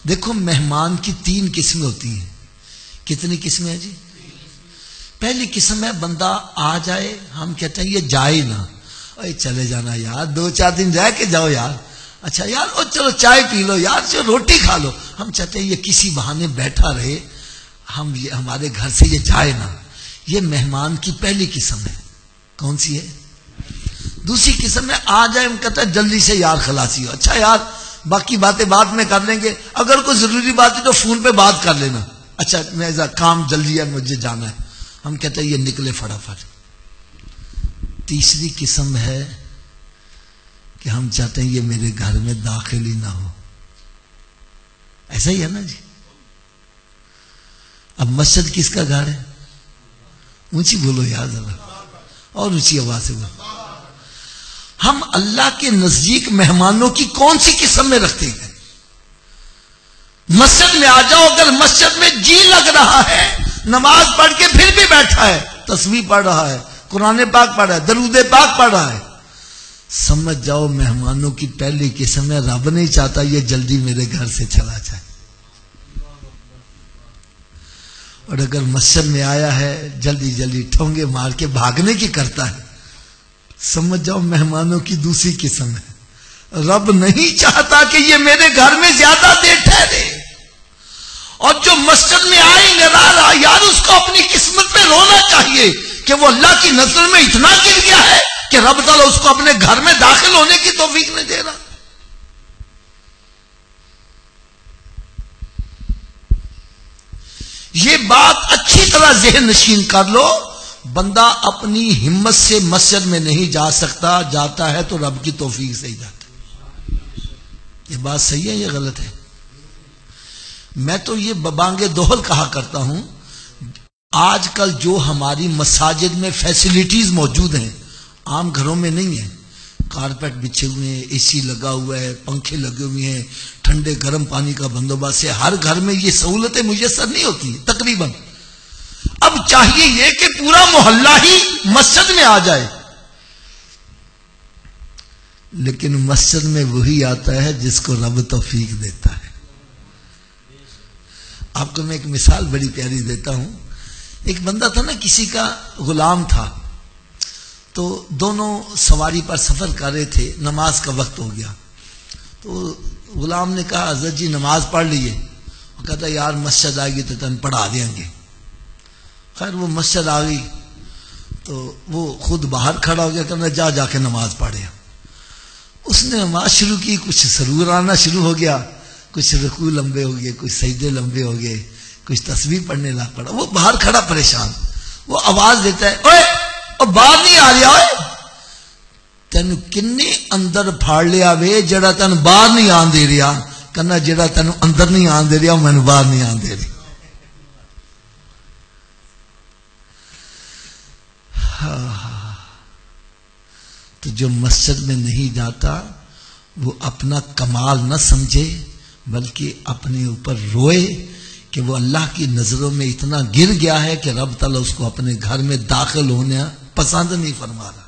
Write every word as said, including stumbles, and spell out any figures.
دیکھو مہمان کی تین قسمیں ہوتی ہیں. کتنی قسمیں ہیں جی؟ پہلی قسم ہے بندہ آ جائے, ہم کہتے ہیں یہ جائے نا, اے چلے جانا یار, دو چار دن رہ کے جاؤ یار, اچھا یار او چلو چائے پی لو یار, چلو روٹی کھا لو. ہم چاہتے ہیں یہ کسی بہانے بیٹھا رہے, ہم یہ ہمارے گھر سے یہ جائے نا. یہ مہمان کی پہلی قسم ہے. کون سی ہے؟ دوسری قسم میں آ جائے, ہم کہتے ہیں جلدی سے یار خلاصی ہو, اچھا یار باقی باتیں بعد میں کر لیں گے, اگر کوئی ضروری بات ہے تو فون پہ بات کر لینا, اچھا میں کام جلدی ہے مجھے جانا ہے. ہم کہتے ہیں یہ نکلے فٹافٹ. تیسری قسم ہے کہ ہم چاہتے ہیں یہ میرے گھر میں داخل ہی نہ ہو. ایسا ہی ہے نا جی. اب مسجد کس کا گھر ہے؟ اونچی بولو یار ذرا, اور اونچی آواز سے بولو. ہم اللہ کے نزدیک مہمانوں کی کون سی قسم میں رکھتے ہیں؟ مسجد میں آ جاؤ, اگر مسجد میں جی لگ رہا ہے, نماز پڑھ کے پھر بھی بیٹھا ہے, تسبیح پڑھ رہا ہے, قرآن پاک پڑھ رہا ہے, درود پاک پڑھ رہا ہے, سمجھ جاؤ مہمانوں کی پہلی قسم ہے رب نہیں چاہتا یہ جلدی میرے گھر سے چلا جائے. اور اگر مسجد میں آیا ہے جلدی جلدی ٹھونگے مار کے بھاگنے کی کرتا ہے, سمجھ جاؤ مہمانوں کی دوسری قسم ہے. رب نہیں چاہتا کہ یہ میرے گھر میں زیادہ دیر ٹھہرے. اور جو مسجد میں آئے نظارہ, یار اس کو اپنی قسمت میں رونا چاہیے کہ وہ اللہ کی نظر میں اتنا گر گیا ہے کہ رب تعالیٰ اس کو اپنے گھر میں داخل ہونے کی توفیق نہیں دے رہا. یہ بات اچھی طرح ذہن نشین کر لو. بندہ اپنی ہمت سے مسجد میں نہیں جا سکتا, جاتا ہے تو رب کی توفیق سے ہی جاتا ہے. یہ بات صحیح ہے یہ غلط ہے؟ میں تو یہ ببانگ دوہل کہا کرتا ہوں. آج کل جو ہماری مساجد میں فیسلٹیز موجود ہیں عام گھروں میں نہیں ہیں. کارپیٹ بچھے ہوئے ہیں, اے سی لگا ہوا ہے, پنکھے لگے ہوئے ہیں, ٹھنڈے گرم پانی کا بندوبست ہے. ہر گھر میں یہ سہولتیں میسر نہیں ہوتی ہیں تقریباً. اب چاہیے یہ کہ پورا محلہ ہی مسجد میں آ جائے, لیکن مسجد میں وہی آتا ہے جس کو رب توفیق دیتا ہے. آپ کو میں ایک مثال بڑی پیاری دیتا ہوں. ایک بندہ تھا نا, کسی کا غلام تھا, تو دونوں سواری پر سفر کر رہے تھے, نماز کا وقت ہو گیا. تو غلام نے کہا حضرت جی نماز پڑھ لیے. وہ کہتا یار مسجد آئے گی تو تن پڑھا دیں گے. خیر وہ مسجد آ گئی تو وہ خود باہر کھڑا ہو گیا, کہنا جا جا کے نماز پڑھے. اس نے نماز شروع کی, کچھ سرور آنا شروع ہو گیا, کچھ رکوع لمبے ہو گئے, کچھ سجدے لمبے ہو گئے, کچھ تسبیح پڑھنے لگ پڑا. وہ باہر کھڑا پریشان, وہ آواز دیتا ہے اوے او باہر نہیں آ رہا, تین کنے اندر پھاڑ لیا وے جڑا تین باہر نہیں آن دے رہا. کہنا جڑا تین اندر نہیں آن دے رہا میں باہر نہیں آن دے رہی. تو جو مسجد میں نہیں جاتا وہ اپنا کمال نہ سمجھے, بلکہ اپنے اوپر روئے کہ وہ اللہ کی نظروں میں اتنا گر گیا ہے کہ رب تعالیٰ اس کو اپنے گھر میں داخل ہونے پسند نہیں فرما رہا.